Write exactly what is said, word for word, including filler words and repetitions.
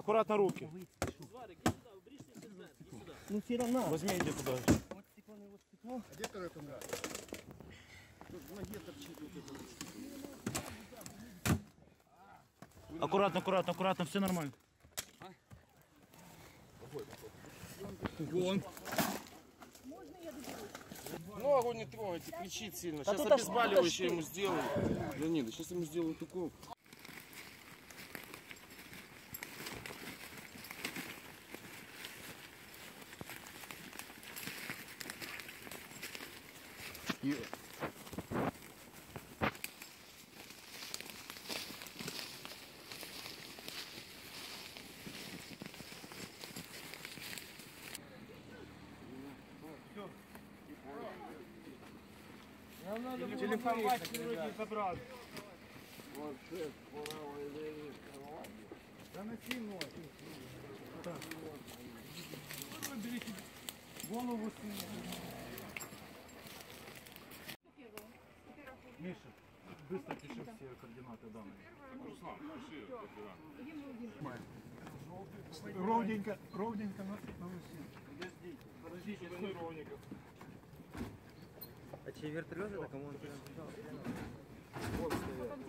Аккуратно руки. Ну все равно. Возьми, иди туда. Вот стекло, не вот стекло. А где второй камрад? Тут в ноге торчит вот это. Аккуратно, аккуратно, аккуратно, все нормально. Вон. Ногу не трогайте, кричит сильно. Сейчас тут обезболивающее ему сделаю. Да нет, да сейчас ему сделаю такого. Телефон Васьки вроде забрал. Да на сильно. Берите голову сильно. Миша, быстро пиши все координаты данные. Ровненько, ровненько на лысину. Подождите, это не ровненько. А чей вертолет это кому он принадлежал?